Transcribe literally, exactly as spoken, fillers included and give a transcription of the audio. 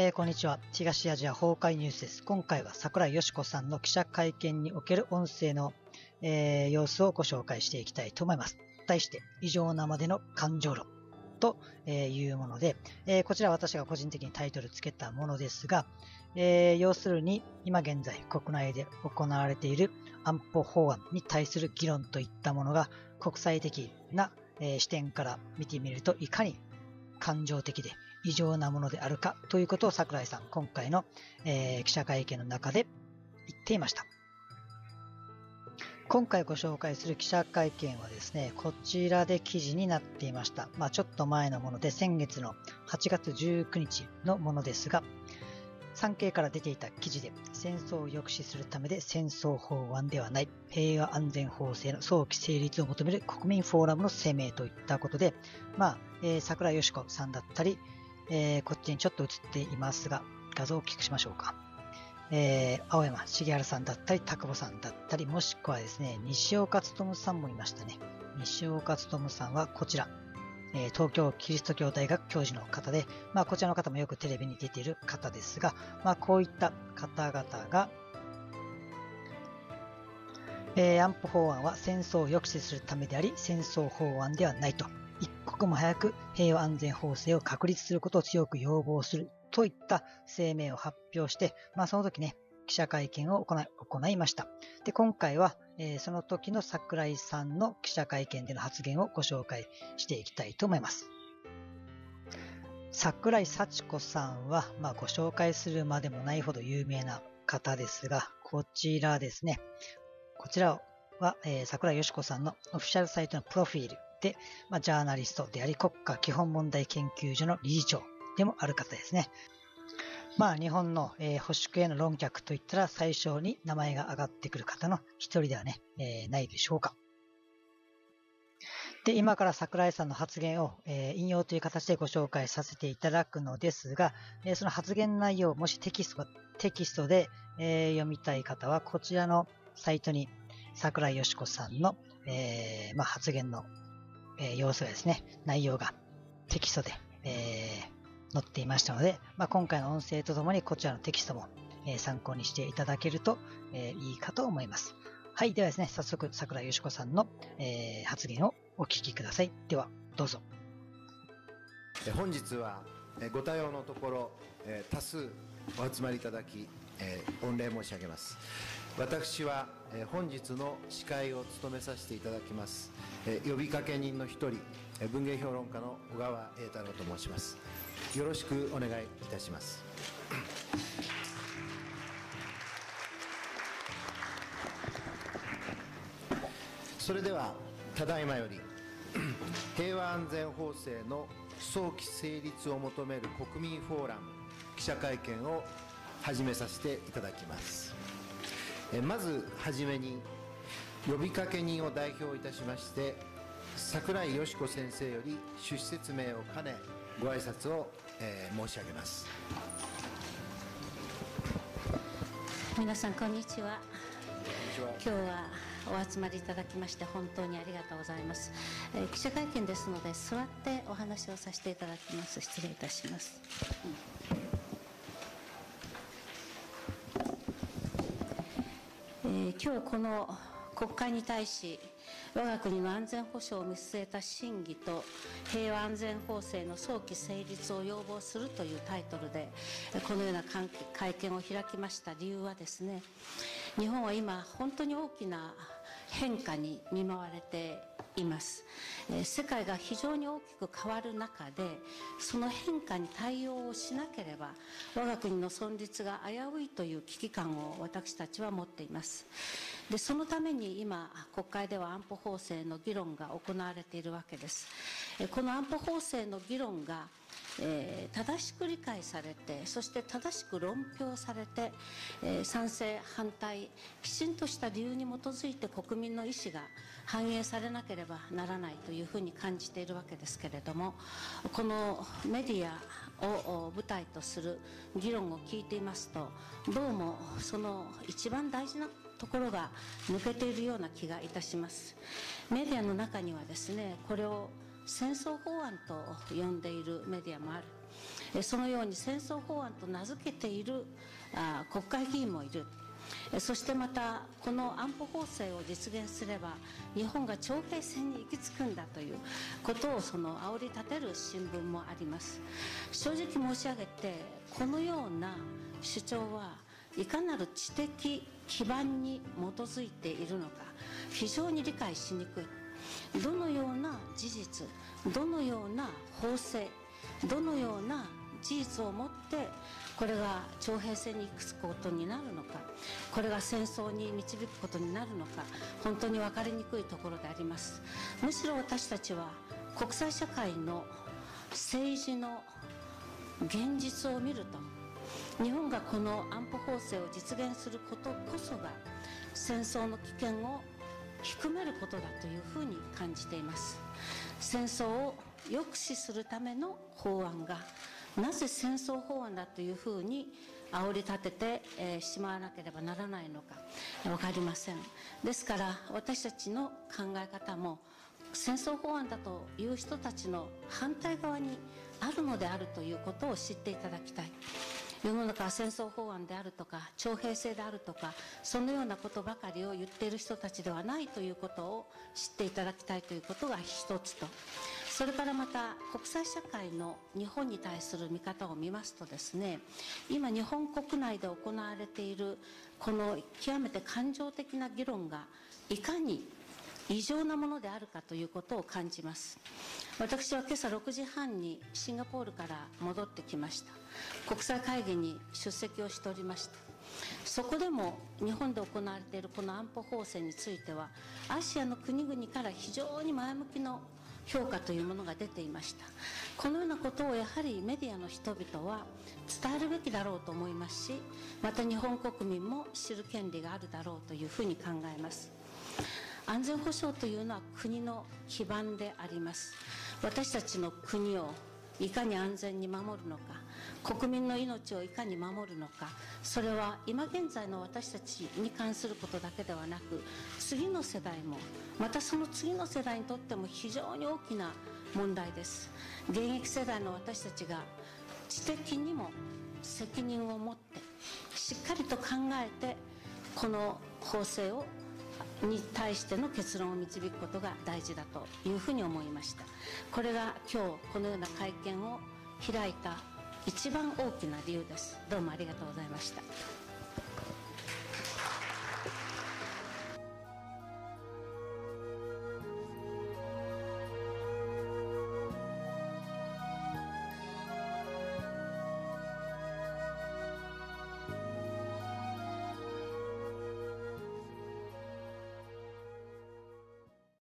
えー、こんにちは。東アジア崩壊ニュースです。今回は桜井よしこさんの記者会見における音声の、えー、様子をご紹介していきたいと思います。題して、異常なまでの感情論というもので、えー、こちらは私が個人的にタイトルつけたものですが、えー、要するに今現在国内で行われている安保法案に対する議論といったものが国際的な、えー、視点から見てみるといかに感情的で異常なものであるかということを桜井さん今回の、えー、記者会見の中で言っていました。今回ご紹介する記者会見はですね、こちらで記事になっていました。まあちょっと前のもので先月のはちがつじゅうくにちのものですが、産経から出ていた記事で戦争を抑止するためで戦争法案ではない平和安全法制の早期成立を求める国民フォーラムの声明といったことで、まあ、えー、桜井よしこさんだったり、えー、こっちにちょっと映っていますが、画像を大きくしましょうか。えー、青山茂春さんだったり、田久保さんだったり、もしくはですね、西岡努さんもいましたね。西岡努さんはこちら。東京キリスト教大学教授の方で、まあこちらの方もよくテレビに出ている方ですが、まあこういった方々が、えー、安保法案は戦争を抑止するためであり、戦争法案ではないと、一刻も早く平和安全法制を確立することを強く要望するといった声明を発表して、まあその時ね、記者会見を行い、行いました。で、今回は、えー、その時の桜井さんの記者会見での発言をご紹介していきたいと思います。桜井幸子さんは、まあ、ご紹介するまでもないほど有名な方ですが、こちらですね。こちらは、えー、桜井よしこさんのオフィシャルサイトのプロフィールで、まあ、ジャーナリストであり国家基本問題研究所の理事長でもある方ですね。まあ日本の、えー、保守系の論客といったら最初に名前が挙がってくる方の一人ではね、えー、ないでしょうか。で、今から桜井さんの発言を、えー、引用という形でご紹介させていただくのですが、えー、その発言内容、もしテキスト、テキストで、えー、読みたい方はこちらのサイトに桜井よしこさんの、えーまあ、発言の、えー、様子がですね、内容がテキストで、えー載っていましたので、まあ、今回の音声とともにこちらのテキストも、えー、参考にしていただけると、えー、いいかと思います。はい。ではですね、早速桜井よしこさんの、えー、発言をお聞きください。では、どうぞ。 本日はご多様のところ多数お集まりいただき御礼申し上げます。私は本日の司会を務めさせていただきます呼びかけ人の一人、文芸評論家の小川栄太郎と申します。よろしくお願いいたします。それではただいまより平和安全法制の早期成立を求める国民フォーラム記者会見を始めさせていただきます。まずはじめに呼びかけ人を代表いたしまして桜井よしこ先生より趣旨説明を兼ねご挨拶を、えー、申し上げます。 皆さんこんにちは。今日はお集まりいただきまして本当にありがとうございます。えー、記者会見ですので座ってお話をさせていただきます。失礼いたします。うんえー、今日この国会に対し我が国の安全保障を見据えた審議と平和安全法制の早期成立を要望するというタイトルでこのような会見を開きました理由はですね、日本は今本当に大きな変化に見舞われています。世界が非常に大きく変わる中でその変化に対応をしなければ我が国の存立が危ういという危機感を私たちは持っています。でそのために今国会では安保法制の議論が行われているわけです。この安保法制の議論がえー、正しく理解されてそして正しく論評されて、えー、賛成反対きちんとした理由に基づいて国民の意思が反映されなければならないというふうに感じているわけですけれども、このメディアを舞台とする議論を聞いていますとどうもその一番大事なところが抜けているような気がいたします。メディアの中にはですねこれを戦争法案と呼んでいるメディアもある。 そのように戦争法案と名付けている国会議員もいる。そしてまたこの安保法制を実現すれば日本が徴兵戦に行き着くんだということをその煽り立てる新聞もあります。正直申し上げて、このような主張はいかなる知的基盤に基づいているのか非常に理解しにくい。どのような事実、どのような法制、どのような事実をもってこれが徴兵戦に行くことになるのか、これが戦争に導くことになるのか、本当に分かりにくいところであります。むしろ私たちは国際社会の政治の現実を見ると、日本がこの安保法制を実現することこそが戦争の危険を低めることだというふうに感じています。戦争を抑止するための法案がなぜ戦争法案だというふうに煽り立てて、えー、しまわなければならないのか分かりません。ですから私たちの考え方も戦争法案だという人たちの反対側にあるのであるということを知っていただきたい。世の中は戦争法案であるとか徴兵制であるとかそのようなことばかりを言っている人たちではないということを知っていただきたいということが一つと、それからまた国際社会の日本に対する見方を見ますとですね、今日本国内で行われているこの極めて感情的な議論がいかに異常なものであるかということを感じます。私は今朝ろくじはんにシンガポールから戻ってきました。国際会議に出席をしておりました。そこでも日本で行われているこの安保法制についてはアジアの国々から非常に前向きの評価というものが出ていました。このようなことをやはりメディアの人々は伝えるべきだろうと思いますし、また日本国民も知る権利があるだろうというふうに考えます。安全保障というのは国の基盤であります。私たちの国をいかに安全に守るのか、国民の命をいかに守るのか、それは今現在の私たちに関することだけではなく、次の世代もまたその次の世代にとっても非常に大きな問題です。現役世代の私たちが知的にも責任を持ってしっかりと考えてこの法制をに対しての結論を導くことが大事だというふうに思いました。これが今日このような会見を開いた一番大きな理由です。どうもありがとうございました。